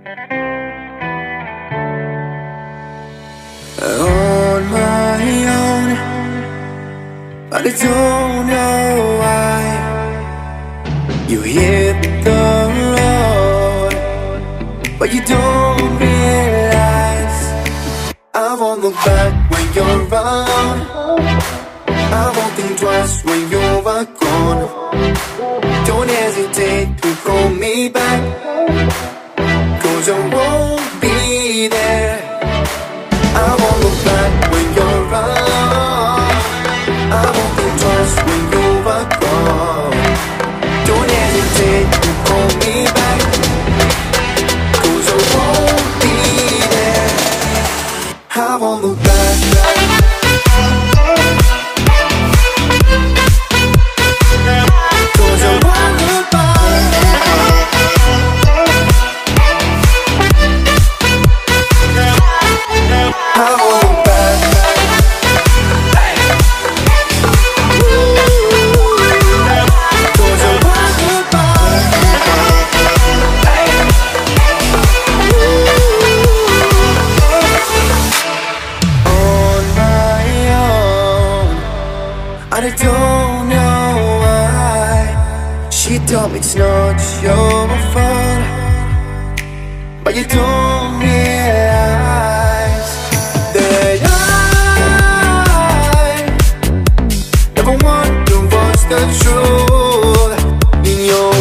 On my own, but I don't know why. You hit the road, but you don't realize I won't look back when you're around. I won't think twice when you're gone. Don't hesitate to call me back, 'cause I won't be there. I won't look back when you're around. I won't think twice when you're gone. Don't hesitate to call me back, 'cause I won't be there. I won't look back. I don't know why. She told me it's not your fault, but you don't realize that I never wonder what's the truth. In your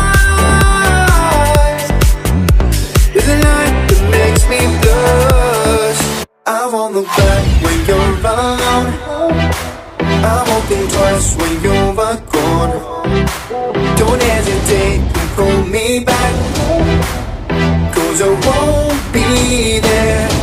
eyes there's a light that makes me blush. I won't look back when you're around. I won't think twice when you're gone. Don't hesitate to call me back, 'cause I won't be there.